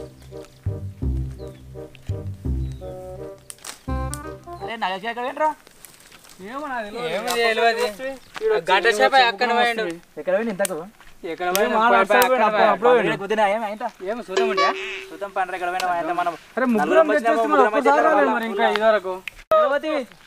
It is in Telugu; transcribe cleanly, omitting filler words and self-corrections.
అరే నగకి ఎక్కడ పోయినరా గంట సేపు ఎక్కడ పోయిండు ఎక్కడ పోయింది ఇంతకు ఎక్కడ ఏం చూద్దాం ఉండే చూద్దాం పండ్ర ఎక్కడ పోయినా మనం ఇంకా ఇదివరకు